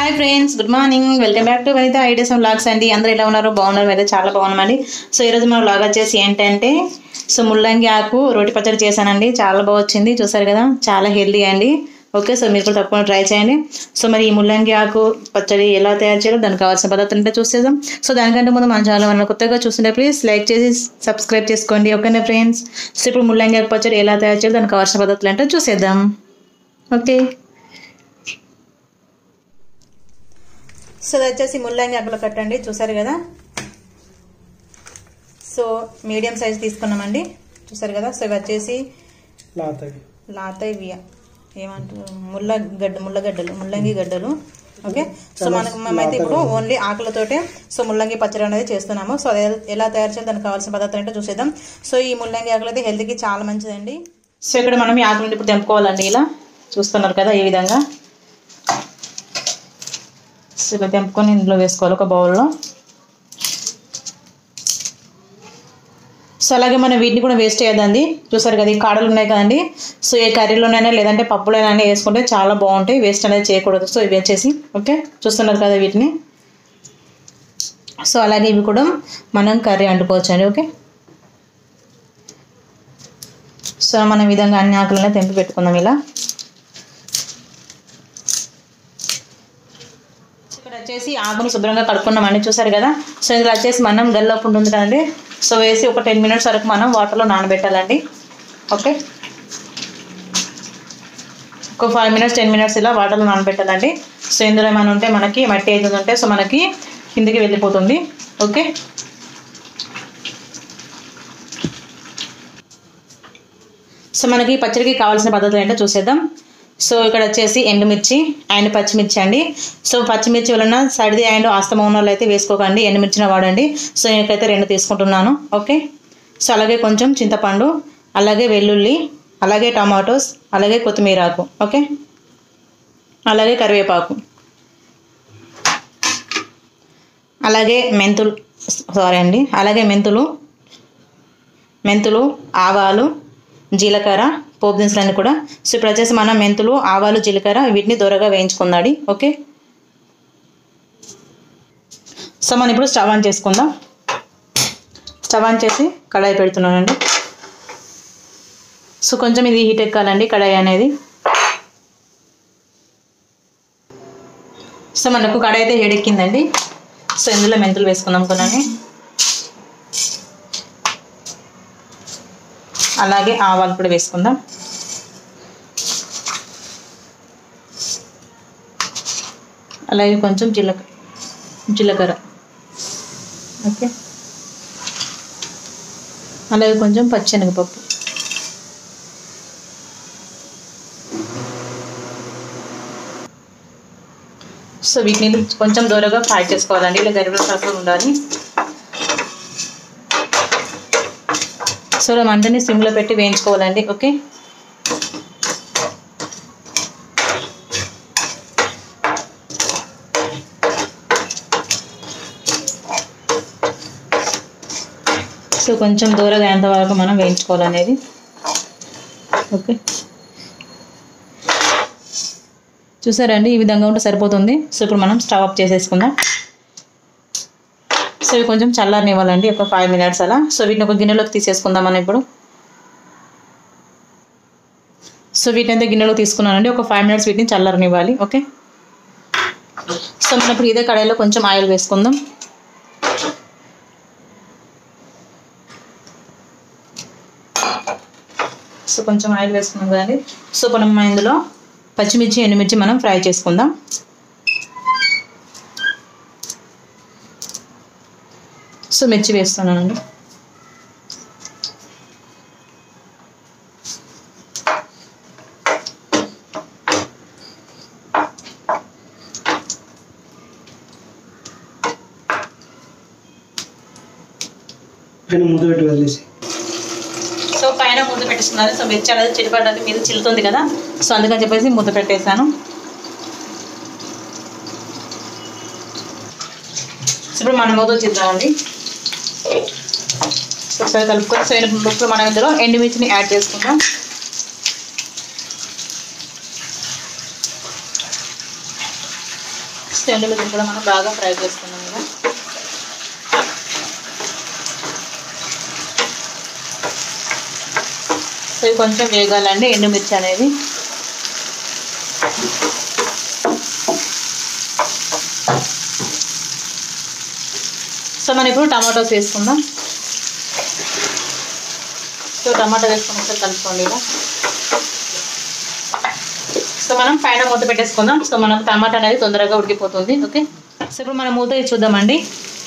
Hi friends, good morning. Welcome back to vanitha ideas and vlogs అండి. అందరూ ఎలా ఉన్నారు? బాగున్నారు? అయితే చాలా బాగున్నామండి. సో ఈరోజు మన వ్లాగ్ వచ్చేసి ఏంటంటే ముల్లంగి ఆకు రోటి పచ్చడి చేశానండి. చాలా బాగా వచ్చింది, చూసారు కదా. చాలా హెల్దీ అండి. ఓకే, సో మీరు కూడా తప్పకుండా ట్రై చేయండి. సో మరి ఈ ముల్లంగి ఆకు పచ్చడి ఎలా తయారు చేయాలో దానికి కావాల్సిన పదార్థాలు అంటే చూసేద్దాం. సో దానికంటే ముందు మన ఛానల్ మన కొత్తగా చూస్తుంటే ప్లీజ్ లైక్ చేసి సబ్స్క్రైబ్ చేసుకోండి. ఓకేనా ఫ్రెండ్స్? సో ఇప్పుడు ముల్లంగి ఆకు పచ్చడి ఎలా తయారు చేయాలో దానికి కావాల్సిన పదార్థాలు అంటే చూసేద్దాం. ఓకే, సో ఇది వచ్చేసి ముల్లంగి ఆకులు కట్టండి, చూసారు కదా. సో మీడియం సైజ్ తీసుకున్నామండి, చూసారు కదా. సో ఇవి వచ్చేసి లాతయ్య ఏమంటారు, ముల్లంగి గడ్డలు. ఓకే, సో మేమైతే ఇప్పుడు ఓన్లీ ఆకులతోటే సో ముల్లంగి పచ్చడి అనేది చేస్తున్నాము. సో అది ఎలా తయారు చేయాలి దానికి కావాల్సిన పదార్థాలు అంటే చూసేద్దాం. సో ఈ ముల్లంగి ఆకులు అయితే హెల్త్కి చాలా మంచిదండి. సో ఇక్కడ మనం ఈ ఆకులు ఇప్పుడు తెంపుకోవాలండి. ఇలా చూస్తున్నారు కదా, ఈ విధంగా. సో ఇలా తెంపుకొని ఇందులో వేసుకోవాలి ఒక బౌల్లో. సో అలాగే మనం వీటిని కూడా వేస్ట్ చేయదండి, చూసారు కదా. ఈ కాడలు ఉన్నాయి కదండి. సో ఏ కర్రీలోనైనా లేదంటే పప్పులోనైనా వేసుకుంటే చాలా బాగుంటాయి, వేస్ట్ అనేది చేయకూడదు. సో ఇవి వచ్చేసి ఓకే, చూస్తున్నారు కదా వీటిని. సో అలాగే ఇవి కూడా మనం కర్రీ వండుకోవచ్చు అండి. ఓకే, సో మనం ఈ విధంగా అన్ని ఆకులనే తెంపి పెట్టుకుందాం ఇలా. వచ్చేసి ఆకును శుభ్రంగా కడుక్కున్నామండి, చూసారు కదా. సో ఇందులో వచ్చేసి మనం గల్లపు ఉంటుంది కదండి. సో వేసి ఒక 10 minutes వరకు మనం వాటర్లో నానబెట్టాలండి. ఓకే, ఒక 5 minutes 10 minutes ఇలా వాటర్లో నానబెట్టాలండి. సో ఇందులో ఏమైనా ఉంటే మనకి మట్టి అవుతుంది ఉంటే సో మనకి కిందికి వెళ్ళిపోతుంది. ఓకే, సో మనకి పచ్చడికి కావాల్సిన పద్ధతులు ఏంటో చూసేద్దాం. సో ఇక్కడ వచ్చేసి ఎండుమిర్చి అండ్ పచ్చిమిర్చి అండి. సో పచ్చిమిర్చి వలన సర్ది అండ్ ఆస్తమా ఉన్న వాళ్ళు అయితే వేసుకోకండి, ఎండుమిర్చిని వాడండి. సో నేనైతే 2 తీసుకుంటున్నాను. ఓకే, సో అలాగే కొంచెం చింతపండు, అలాగే వెల్లుల్లి, అలాగే టమాటోస్, అలాగే కొత్తిమీర ఆకు. ఓకే, అలాగే కరివేపాకు, అలాగే అలాగే మెంతులు, ఆవాలు, జీలకర్ర, పోపు దినుసులన్నీ కూడా. సో ఇప్పుడు వచ్చేసి మనం మెంతులు, ఆవాలు, జీలకర్ర వీటిని దూరగా వేయించుకుందాడి. ఓకే, సో మనం ఇప్పుడు స్టవ్ ఆన్ చేసుకుందాం. స్టవ్ ఆన్ చేసి కడాయి పెడుతున్నానండి. సో కొంచెం ఇది హీట్ ఎక్కాలండి కడాయి అనేది. సో మనకు కడాయి అయితే వేడెక్కిందండి. సో ఇందులో మెంతులు వేసుకుందాం కొనని, అలాగే ఆవాలు కూడా వేసుకుందాం. అలాగే కొంచెం జీలకర్ర. ఓకే, అలాగే కొంచెం పచ్చెనగపప్పు. సో వీటిని కొంచెం దూరంగా ఫ్రై చేసుకోవాలండి, ఇలా గరివేపాకు ఉండాలి. సో మంటని సిమ్లో పెట్టి వేయించుకోవాలండి. ఓకే, సో కొంచెం దూరంగా అయ్యేంత వరకు మనం వేయించుకోవాలనేది. ఓకే, చూసారండి, ఈ విధంగా ఉంటే సరిపోతుంది. సో ఇప్పుడు మనం స్టవ్ ఆఫ్ చేసేసుకుందాం. సో ఇవి కొంచెం చల్లారనివ్వాలండి, ఒక 5 minutes అలా. సో వీటిని ఒక గిన్నెలోకి తీసేసుకుందాం మనం ఇప్పుడు. సో వీటిని అయితే గిన్నెలోకి తీసుకున్నానండి, ఒక 5 minutes వీటిని చల్లారనివ్వాలి. ఓకే, సో మనం ఇప్పుడు ఇదే కడాయిలో కొంచెం ఆయిల్ వేసుకుందాం. సో కొంచెం ఆయిల్ వేసుకున్నాం కదండి. సో మనం ఇందులో పచ్చిమిర్చి, ఎండుమిర్చి మనం ఫ్రై చేసుకుందాం. సో మిర్చి వేస్తున్నానండి. సో పైన మూత పెట్టేస్తున్నారు. సో మిర్చి అనేది చిరిపడ్డది మీద చిల్లుతుంది కదా, సో అందుకని చెప్పేసి మూత పెట్టేశాను. సో ఇప్పుడు మనం మూత చిద్దామండి. సో ఒకసారి కలుపుకొని సో ఇప్పుడు మనం ఇందులో ఎండుమిర్చిని యాడ్ చేసుకుందాం. ఎండుమిర్చిని కూడా మనం బాగా ఫ్రై చేసుకున్నాం కదా. సో ఇవి కొంచెం వేగాలండి ఎండుమిర్చి అనేది. సో మనం ఇప్పుడు టమాటోస్ వేసుకుందాం. సో టమాటా వేసుకుని ఒకసారి కలుపుకోండి ఇలా. సో మనం పైన మూత పెట్టేసుకుందాం. సో మనకు టమాటా అనేది తొందరగా ఉడికిపోతుంది. ఓకే, సో ఇప్పుడు మనం మూత చూద్దామండి.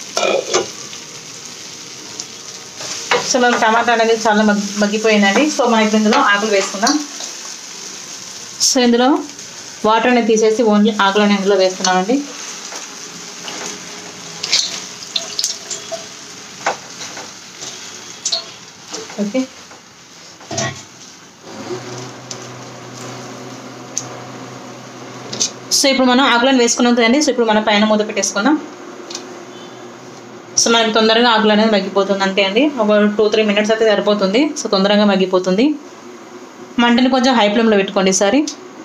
సో మనం టమాటా అనేది చాలా మగ్గిపోయిందండి. సో మనం ఇప్పుడు ఇందులో ఆకులు వేసుకుందాం. సో ఇందులో వాటర్ అనేది తీసేసి ఓన్లీ ఆకులను ఇందులో వేస్తున్నామండి. ఓకే, సో ఇప్పుడు మనం ఆకులను వేసుకున్నాం కదండి. సో ఇప్పుడు మనం పైన మూత పెట్టేసుకుందాం. సో మనకి తొందరగా ఆకులు అనేది మగ్గిపోతుంది అంతే అండి. ఒక 2-3 మినిట్స్ అయితే సరిపోతుంది. సో తొందరగా మగ్గిపోతుంది. మంటని కొంచెం హై ఫ్లేమ్లో పెట్టుకోండి ఈసారి.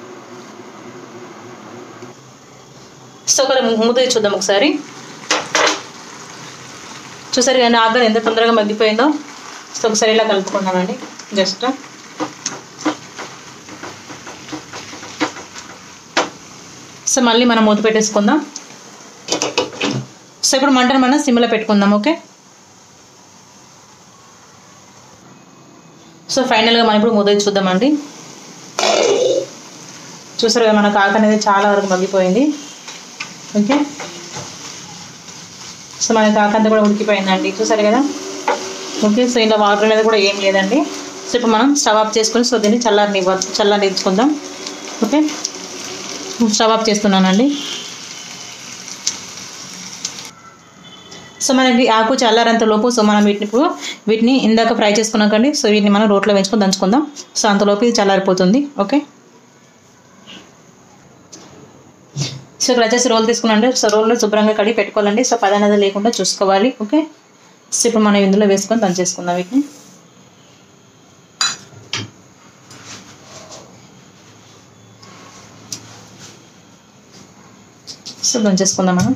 సో ఒక మూత చూద్దాం ఒకసారి. చూసారు కానీ ఆకులు ఎంత తొందరగా మగ్గిపోయిందో. సో ఒకసారి ఇలా కలుపుకుందామండి జస్ట్. సో మళ్ళీ మనం మూత పెట్టేసుకుందాం. సో ఇప్పుడు మంటను మనం సిమ్లో పెట్టుకుందాం. ఓకే, సో ఫైనల్గా మనం ఇప్పుడు మూత చూద్దామండి. చూసారు కదా మనకు ఆకు అనేది చాలా వరకు మగ్గిపోయింది. ఓకే, సో మనకి ఆకు అంతా కూడా ఉడికిపోయిందండి. చూసారు కదా. ఓకే, సో ఇలా వాటర్ అనేది కూడా ఏం లేదండి. సో ఇప్పుడు మనం స్టవ్ ఆఫ్ చేసుకొని సో దీన్ని చల్లారించుకుందాం. ఓకే, స్టవ్ ఆఫ్ చేస్తున్నానండి. సో మనకి ఆకు చల్లారంత లోపు సో మనం వీటిని ఇందాక ఫ్రై చేసుకున్నాకండి. సో వీటిని మనం రోట్లో వేసుకొని దంచుకుందాం. సో అంతలోపు ఇది చల్లారిపోతుంది. ఓకే, సో ఇక్కడ వచ్చేసి రోల్ తీసుకున్నాండి. సో రోల్లో శుభ్రంగా కడిగి పెట్టుకోవాలండి. సో పది అనేది లేకుండా చూసుకోవాలి. ఓకే, సో ఇప్పుడు మనం ఇందులో వేసుకొని దంచేసుకుందాం వీటిని. సో దంచేసుకుందాం మనం.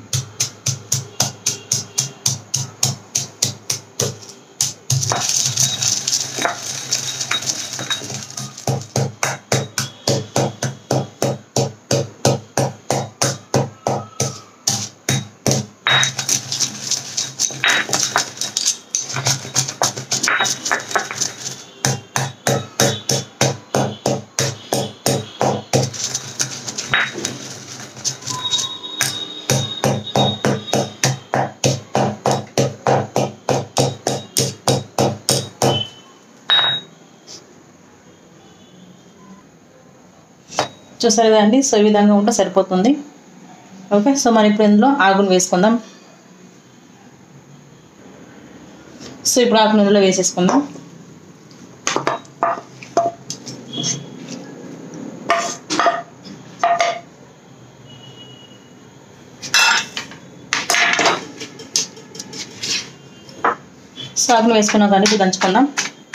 చూసారు కదండి. సో ఈ విధంగా ఉంటే సరిపోతుంది. ఓకే, సో మనం ఇప్పుడు ఇందులో ఆకును వేసుకుందాం. సో ఇప్పుడు ఆకును ఇందులో వేసేసుకుందాం. సో ఆకును వేసుకున్నాం కానీ ఇప్పుడు దంచుకుందాం.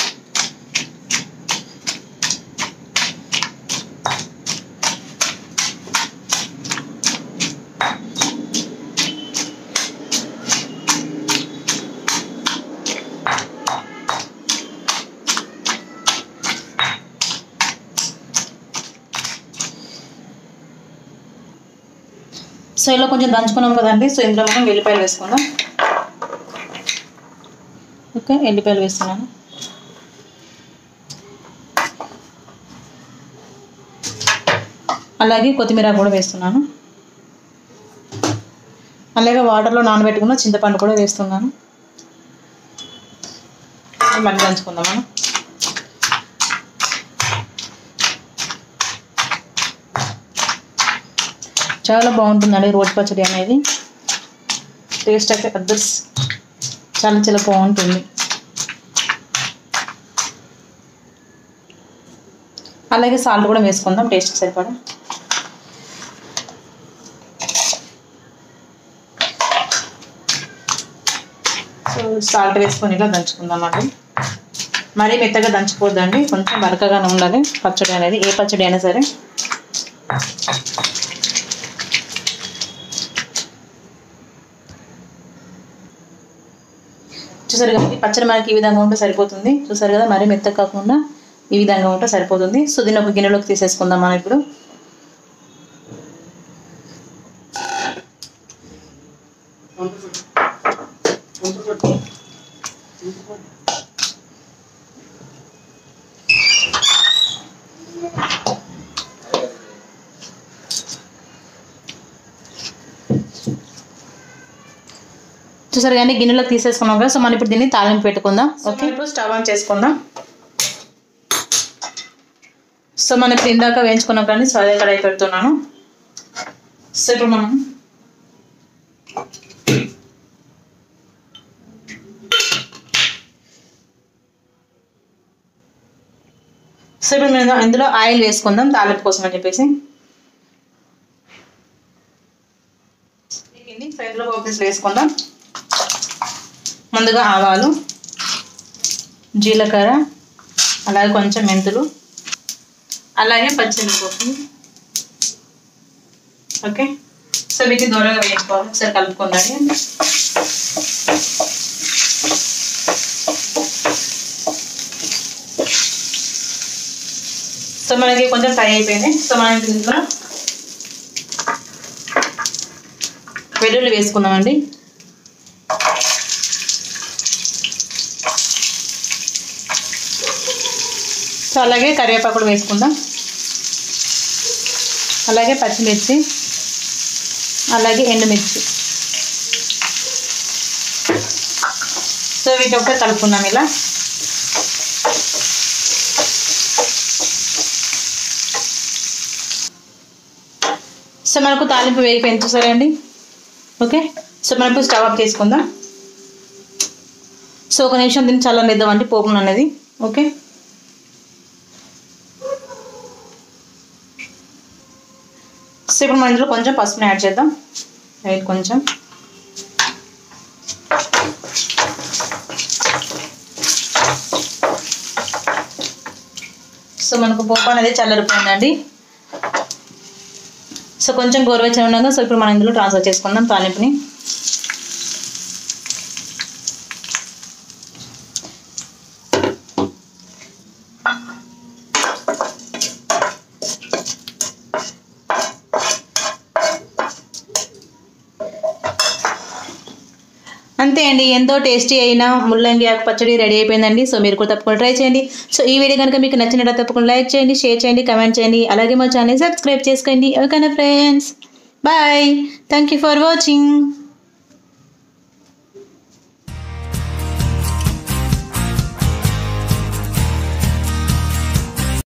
సో ఇలా కొంచెం దంచుకున్నాం కదండి. సో ఇందులో మనం వెల్లిపాయలు వేసుకుందాం. ఓకే, ఎల్లిపాయలు వేస్తున్నాను. అలాగే కొత్తిమీర కూడా వేస్తున్నాను. అలాగే వాటర్లో నానబెట్టుకున్న చింతపండు కూడా వేస్తున్నాను. మళ్ళీ దంచుకుందాం మనం. చాలా బాగుంటుందండి రోటి పచ్చడి అనేది. టేస్ట్ అయితే అదర్స్ చాలా చాలా బాగుంటుంది. అలాగే సాల్ట్ కూడా వేసుకుందాం టేస్ట్ సరిపడా. సో సాల్ట్ వేసుకొని ఇలా దంచుకుందాం అండి. మరీ మెత్తగా దంచుకోవద్దండి, కొంచెం బరకగానే ఉండాలి పచ్చడి అనేది, ఏ పచ్చడి అయినా సరే. చూసారు కదా పచ్చడి మనకి ఈ విధంగా ఉంటే సరిపోతుంది. చూసారు కదా మరీ మెత్తగా కాకుండా ఈ విధంగా ఉంటే సరిపోతుంది. సో దీన్ని ఒక గిన్నెలోకి తీసేసుకుందాం మనం ఇప్పుడు. చూసారు కానీ గిన్నెలోకి తీసేసుకున్నాం కదా. సో మనం ఇప్పుడు దీన్ని తాలింపు పెట్టుకుందాం. ఓకే, ఇప్పుడు స్టవ్ ఆన్ చేసుకుందాం. సో మనం ఇప్పుడు ఇందాక వేయించుకున్నాం కానీ సో అదే కడాయి పెడుతున్నాను. సో ఇప్పుడు మనం ఇందులో ఆయిల్ వేసుకుందాం తాలింపు కోసం అని చెప్పేసి. ఇందులో పోపేసి వేసుకుందాం. ముందుగా ఆవాలు, జీలకర్ర, అలాగే కొంచెం మెంతులు, అలాగే పచ్చిమిరపప్పు. ఓకే, సో వీటిని దూరంగా వేసుకోవాలి. ఒకసారి కలుపుకోండి. సో మనకి కొంచెం ఫ్రై అయిపోయింది. సో మనం ఇందులో వెల్లుల్లి వేసుకుందామండి. సో అలాగే కరివేపాకు కూడా వేసుకుందాం. అలాగే పచ్చిమిర్చి, అలాగే ఎండుమిర్చి. సో వీటి ఒకటి కలుపుకుందాం ఇలా. సో మనకు తాలింపు వేగిపోయింది చూసారా అండి. ఓకే, సో మనం ఇప్పుడు స్టవ్ ఆఫ్ చేసుకుందాం. సో ఒక నిమిషం దీన్ని చల్లనిద్దామండి పోపును అనేది. ఓకే, సో ఇప్పుడు మనం ఇందులో కొంచెం పసుపుని యాడ్ చేద్దాం. రైట్, కొంచెం. సో మనకు పోపు అనేది చల్లరిపోయిందండి. సో కొంచెం గోరువెచ్చగా ఉండగా సో ఇప్పుడు మనం ఇందులో ట్రాన్స్ఫర్ చేసుకుందాం తాలింపుని. అంతే అండి, ఎంతో టేస్టీ అయిన ముల్లంగి ఆకు పచ్చడి రెడీ అయిపోయిందండి. సో మీరు కూడా తప్పకుండా ట్రై చేయండి. సో ఈ వీడియో కనుక మీకు నచ్చినట్టు తప్పకుండా లైక్ చేయండి, షేర్ చేయండి, కమెంట్ చేయండి, అలాగే మా ఛానల్ సబ్స్క్రైబ్ చేసుకోండి. ఓకేనా friends, bye, thank you for watching.